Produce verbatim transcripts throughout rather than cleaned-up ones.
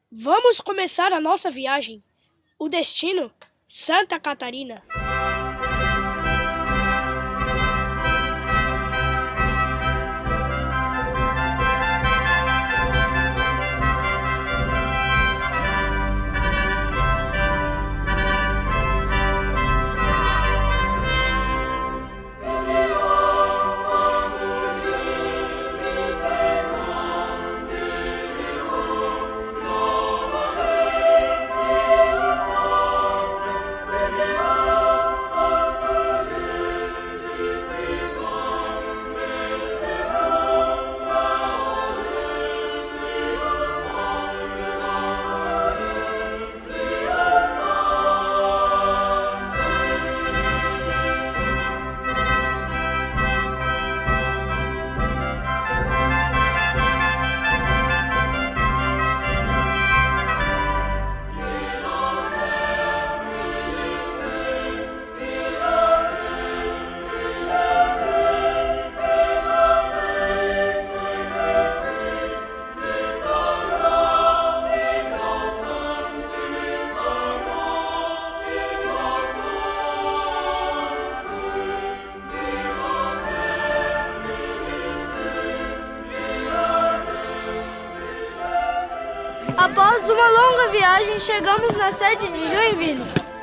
Vamos começar a nossa viagem. O destino, Santa Catarina. Após uma longa viagem, chegamos na sede de Joinville.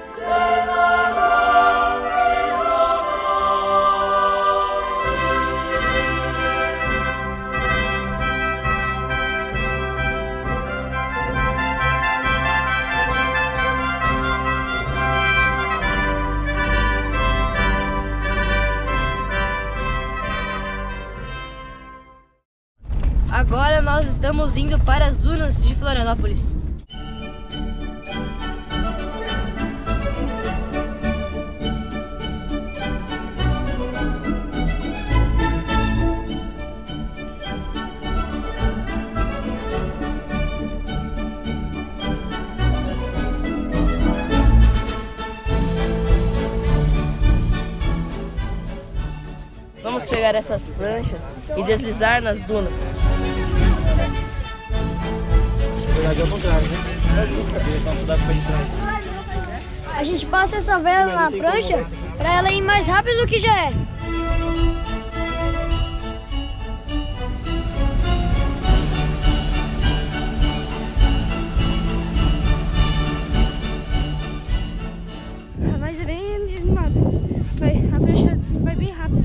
Agora nós estamos indo para as dunas de Florianópolis. Vamos pegar essas pranchas e deslizar nas dunas. A gente passa essa vela na prancha para ela ir mais rápido do que já é. Vai ser bem animado. Vai, a prancha vai bem rápido.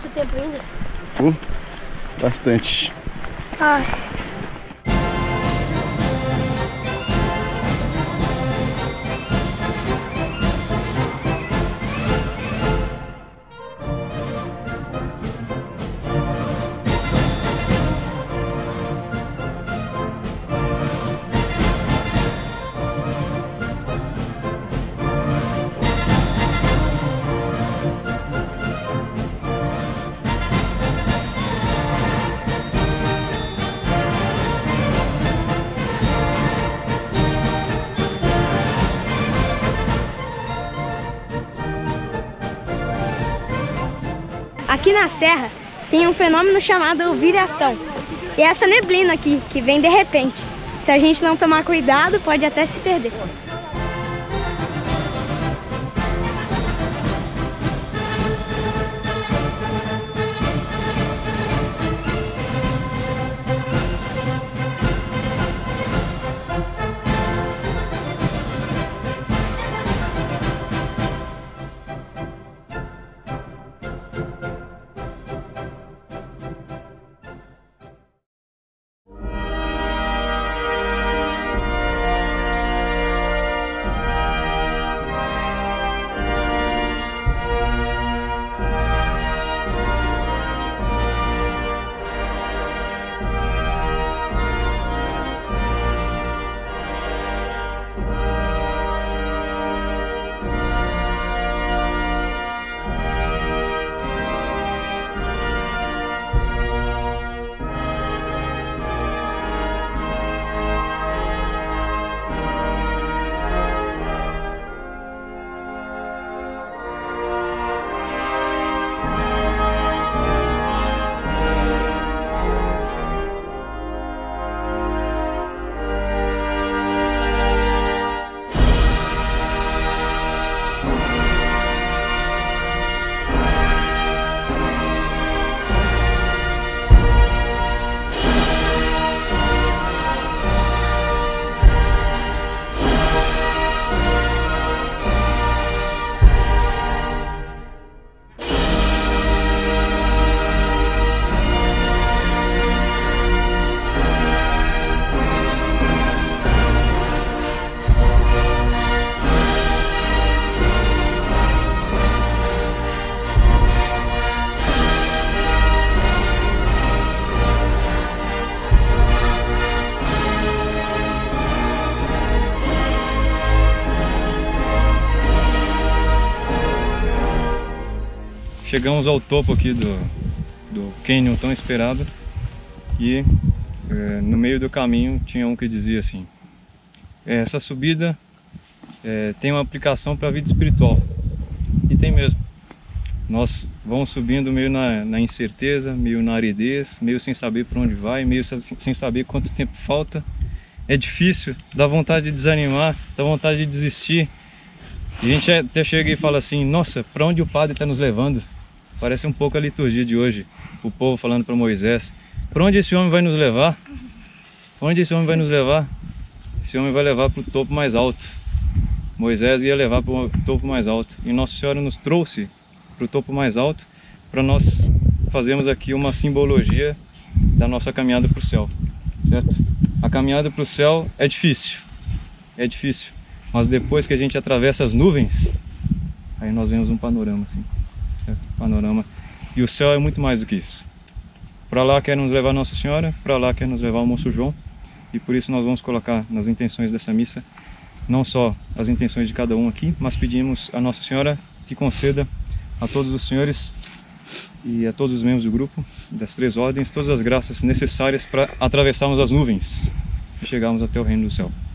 muito tempo ainda? Uh, bastante. Ai. Aqui na serra tem um fenômeno chamado viração. E essa neblina aqui, que vem de repente. Se a gente não tomar cuidado, pode até se perder. Chegamos ao topo aqui do, do cânion tão esperado e é, no meio do caminho tinha um que dizia assim: essa subida é, tem uma aplicação para a vida espiritual. E tem mesmo. Nós vamos subindo meio na, na incerteza, meio na aridez, meio sem saber para onde vai, meio sem saber quanto tempo falta. É difícil, dá vontade de desanimar, dá vontade de desistir. E a gente até chega e fala assim: nossa, para onde o padre está nos levando? Parece um pouco a liturgia de hoje, o povo falando para Moisés: para onde esse homem vai nos levar? Para onde esse homem vai nos levar? Esse homem vai levar para o topo mais alto. Moisés ia levar para o topo mais alto. E Nossa Senhora nos trouxe para o topo mais alto para nós fazermos aqui uma simbologia da nossa caminhada para o céu, certo? A caminhada para o céu é difícil, é difícil, mas depois que a gente atravessa as nuvens, aí nós vemos um panorama assim, certo? Panorama. E o céu é muito mais do que isso. Para lá quer nos levar Nossa Senhora, para lá quer nos levar o Moço João, e por isso nós vamos colocar nas intenções dessa missa não só as intenções de cada um aqui, mas pedimos a Nossa Senhora que conceda a todos os senhores e a todos os membros do grupo, das três ordens, todas as graças necessárias para atravessarmos as nuvens e chegarmos até o reino do céu.